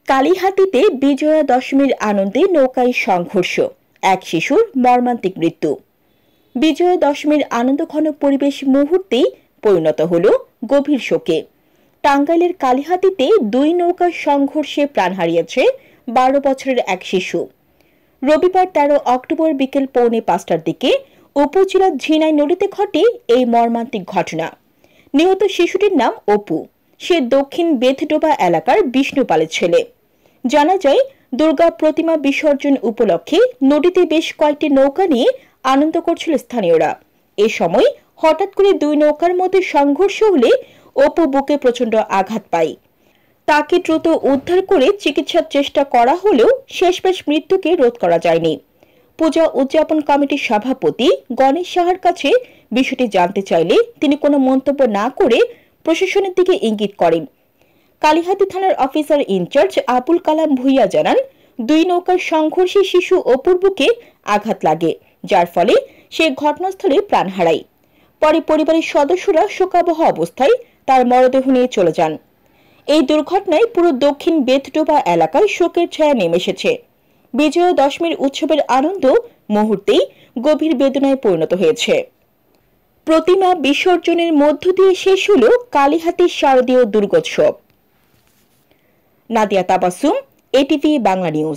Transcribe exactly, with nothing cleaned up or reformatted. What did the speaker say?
কালিহাতীতে বিজয়া দশমীর আনন্দে নৌকায় সংঘর্ষ, এক শিশুর মর্মান্তিক মৃত্যু। বিজয়া দশমীর আনন্দঘন পরিবেশ মুহূর্তেই পরিণত হল গভীর শোকে। টাঙ্গাইলের কালিহাতীতে দুই নৌকার সংঘর্ষে প্রাণ হারিয়েছে বারো বছরের এক শিশু। রবিবার তেরো অক্টোবর বিকেল পৌনে পাঁচটার দিকে উপজেলার ঝিনাই নদীতে ঘটে এই মর্মান্তিক ঘটনা। নিহত শিশুটির নাম অপু। সে দক্ষিণ বেথডোবা এলাকার বিষ্ণুপালের ছেলে। জানা যায়, দুর্গা প্রতিমা বিসর্জন উপলক্ষে নদীতে বেশ কয়েকটি নৌকা নিয়ে আনন্দ করছিল স্থানীয়রা। এ সময় হঠাৎ করে দুই নৌকার মধ্যে সংঘর্ষ হলে অপু বুকে প্রচন্ড আঘাত পায়। তাকে দ্রুত উদ্ধার করে চিকিৎসার চেষ্টা করা হলেও শেষমেশ মৃত্যুকে রোধ করা যায়নি। পূজা উদযাপন কমিটির সভাপতি গণেশ সাহার কাছে বিষয়টি জানতে চাইলে তিনি কোনো মন্তব্য না করে প্রশাসনের দিকে ইঙ্গিত করেন। কালিহাতী থানার অফিসার ইনচার্জ আবুল কালাম ভুইয়া জানান, দুই নৌকার সংঘর্ষে শিশু অপুর বুকে আঘাত লাগে, যার ফলে সে ঘটনাস্থলে প্রাণ হারায়। পরে পরিবারের সদস্যরা শোকাবহ অবস্থায় তার মরদেহ নিয়ে চলে যান। এই দুর্ঘটনায় পুরো দক্ষিণ বেথডোবা এলাকায় শোকের ছায়া নেমে এসেছে। বিজয়া দশমীর উৎসবের আনন্দ মুহূর্তেই গভীর বেদনায় পরিণত হয়েছে। প্রতিমা বিসর্জনের মধ্য দিয়ে শেষ হল কালিহাতীর শারদীয় দুর্গোৎসব। Nadia Tabassum, ATV Bangla news.